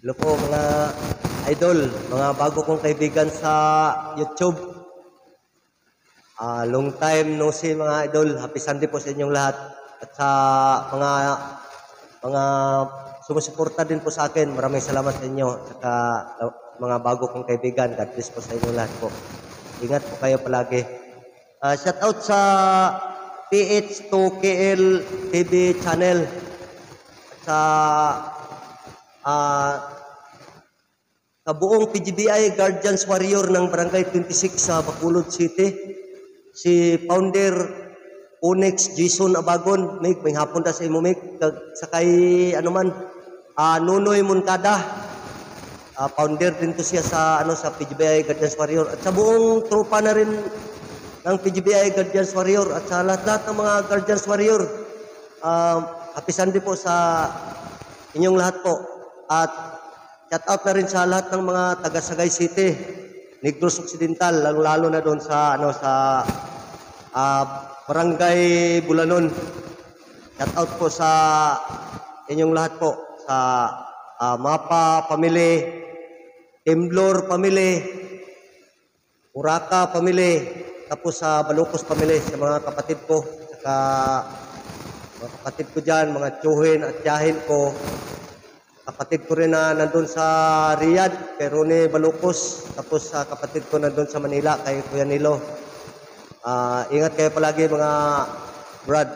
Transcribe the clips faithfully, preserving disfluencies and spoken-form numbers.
Hello po mga idol, mga bago kong kaibigan sa YouTube. Uh, long time no see mga idol. Happy Sunday po sa inyong lahat. At sa mga mga sumusuporta din po sa akin, maraming salamat sa inyo. At saka uh, mga bago kong kaibigan, God bless po sa inyong lahat po. Ingat po kayo palagi. Uh, shout out sa P H two K L T V channel. At sa uh, sa buong P G B I Guardians Warrior ng Barangay twenty-six sa Bacolod City, si Founder Onyx Jason Abagon, may may hapon ta sa imo mig sa kay ano man uh, Nunoy Moncada, uh, founder din to siya sa ano sa P G B I Guardians Warrior at sa buong tropa na rin ng P G B I Guardians Warrior at sa lahat-lahat ng mga Guardians Warrior. Uh, happy Sunday po sa inyong lahat po. At shout out na rin sa lahat ng mga taga Sagay City, Negros Occidental, lalo na doon sa ano sa uh, Barangay Bulanon. Shout out po sa inyong lahat po sa uh, Mapa Family, Temblor Family, Uraka Family, tapos sa Balukos Family, sa mga kapatid ko, saka mga kapatid ko dyan, mga tsuhin at tiyahin ko. Kapatid ko rin na nandun sa Riyadh, pero ni Balukos. Tapos sa uh, kapatid ko nandun sa Manila, kay Kuya Nilo. Uh, ingat kayo palagi mga brad.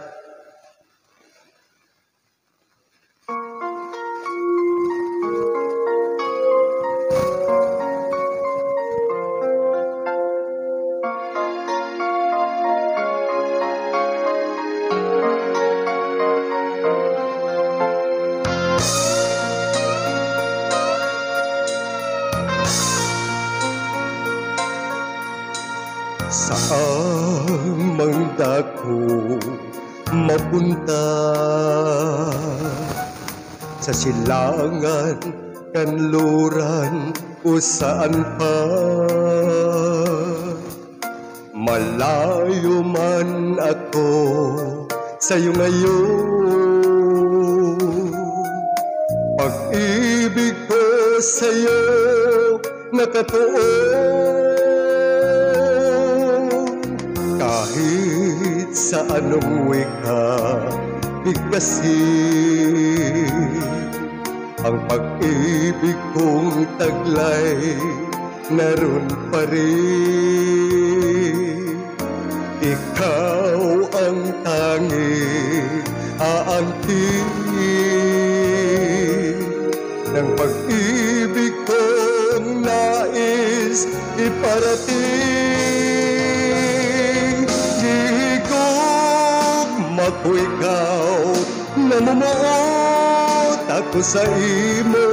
Saan mang dako mapunta, sa silangan, kanluran o saan pa, malayo man ako sa'yo ngayon. Pag-ibig ko sa'yo nakatuon, kahit sa anong wika bigkasin, ang pag-ibig kong taglay naroon pa rin. Ikaw ang tanging aangkin ng pag-ibig kong nais iparating. Ako ikaw, namumuot ako sa imo,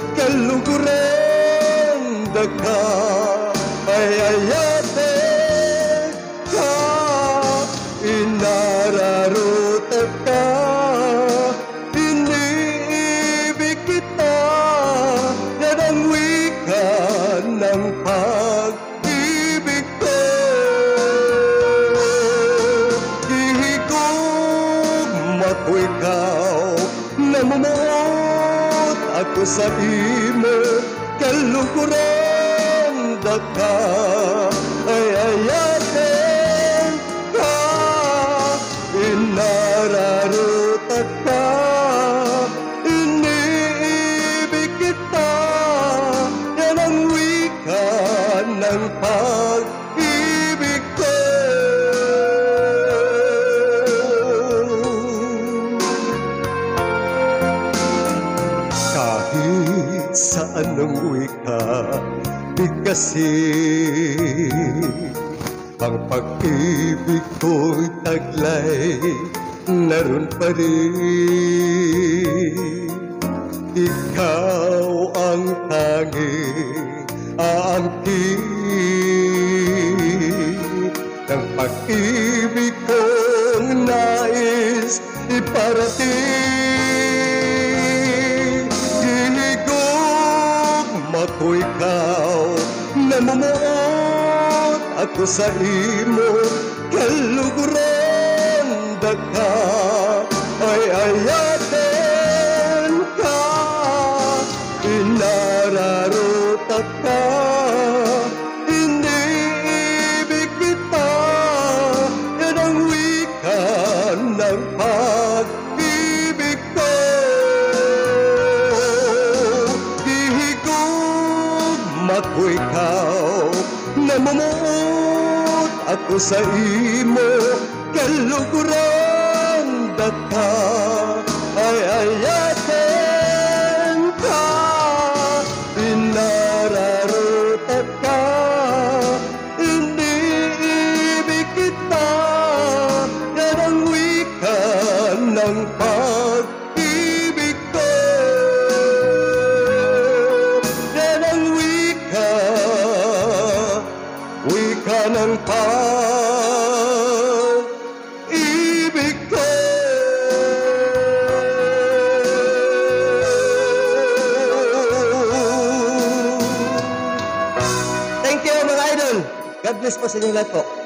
kaluguran daka, ay ayate ka, inararuta ka, iniibig kita, yan ang wika ng pag-ibig ko. Ako ikaw, namumuot ako sa imo, kaluguran daka, ay ayaten ka, inararutat ka, iniibig kita, yan ang wika ng pag-ibig ko. Sa anong wika bigkasin, ang pag-ibig ko'y taglay naroon pa rin. Ikaw ang tanging aangkin ng pag-ibig kong nais iparating. Ako ikaw, namumuot ako sa imo, kaluguran daka, ay ayaten ka, ina ko ikaw. Namumuot ako sa imo, kaluguran daka. Ay ayaten ka, pinararutat ka. Iniibig kita, yan ang wika ng pag-ibig ko. Yan ang wika, wika ng pag-ibig ko. Thank you mga idol. God bless po sa inyong lahat po.